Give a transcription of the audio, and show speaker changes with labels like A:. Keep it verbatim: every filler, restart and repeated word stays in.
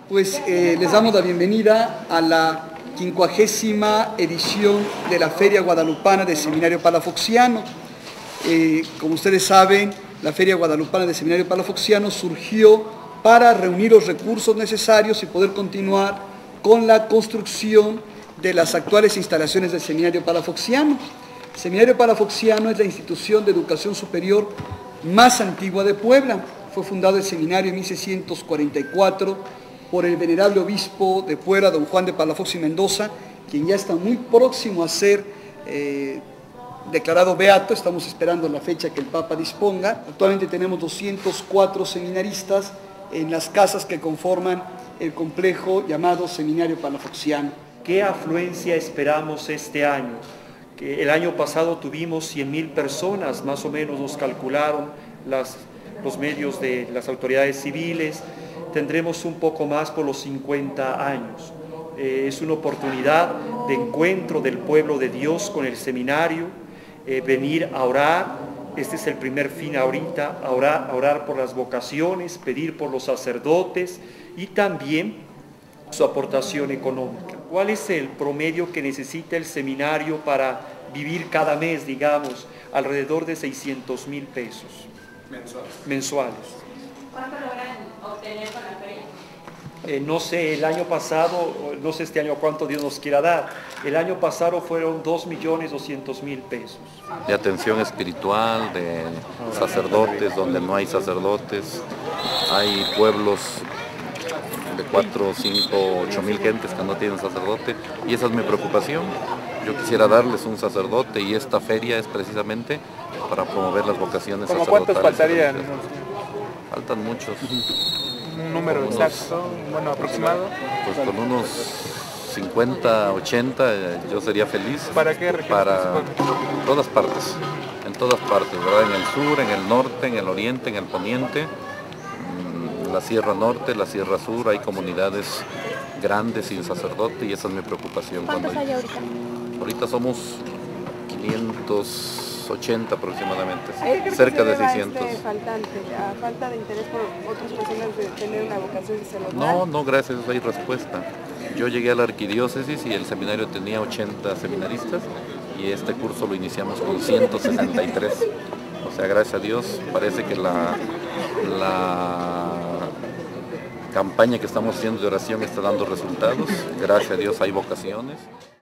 A: Pues eh, les damos la bienvenida a la quincuagésima edición de la Feria Guadalupana del Seminario Palafoxiano. Eh, como ustedes saben, la Feria Guadalupana del Seminario Palafoxiano surgió para reunir los recursos necesarios y poder continuar con la construcción de las actuales instalaciones del Seminario Palafoxiano. El Seminario Palafoxiano es la institución de educación superior más antigua de Puebla. Fue fundado el seminario en mil seiscientos cuarenta y cuatro por el venerable obispo de Puebla, don Juan de Palafox y Mendoza, quien ya está muy próximo a ser eh, declarado beato. Estamos esperando la fecha que el Papa disponga. Actualmente tenemos doscientos cuatro seminaristas en las casas que conforman el complejo llamado Seminario Palafoxiano.
B: ¿Qué afluencia esperamos este año? Que el año pasado tuvimos cien mil personas, más o menos nos calcularon las, los medios de las autoridades civiles. Tendremos un poco más por los cincuenta años. Eh, es una oportunidad de encuentro del pueblo de Dios con el seminario, eh, venir a orar. Este es el primer fin ahorita, a orar, a orar por las vocaciones, pedir por los sacerdotes y también su aportación económica. ¿Cuál es el promedio que necesita el seminario para vivir cada mes, digamos, alrededor de seiscientos mil pesos?
C: Mensuales.
B: Mensuales.
D: ¿Cuánto logran obtener con la feria?
B: Eh, no sé, el año pasado, no sé este año cuánto Dios nos quiera dar, el año pasado fueron dos millones doscientos mil pesos.
E: De atención espiritual, de sacerdotes, donde no hay sacerdotes, hay pueblos de cuatro, cinco, ocho mil gentes que no tienen sacerdote, y esa es mi preocupación. Yo quisiera darles un sacerdote y esta feria es precisamente para promover las vocaciones
C: ¿Cómo
E: sacerdotales.
C: cuántos faltarían?
E: Faltan muchos.
C: Un número
E: unos,
C: exacto, bueno, aproximado.
E: Pues con unos cincuenta, ochenta yo sería feliz.
C: ¿Para qué región?
E: Para todas partes, en todas partes, ¿verdad? En el sur, en el norte, en el oriente, en el poniente, la Sierra Norte, la Sierra Sur, hay comunidades grandes sin sacerdote y esa es mi preocupación.
D: ¿Cuántos
E: cuando
D: hay ahorita?
E: Ahorita somos quinientos ochenta aproximadamente,
F: ¿Qué crees
E: cerca
F: que
E: de
F: se deba a
E: seiscientos.
F: este faltante, a falta de interés por otras personas de tener una vocación sacerdotal?
E: No, no, gracias, hay respuesta. Yo llegué a la arquidiócesis y el seminario tenía ochenta seminaristas y este curso lo iniciamos con ciento sesenta y tres. O sea, gracias a Dios, parece que la, la campaña que estamos haciendo de oración está dando resultados. Gracias a Dios hay vocaciones.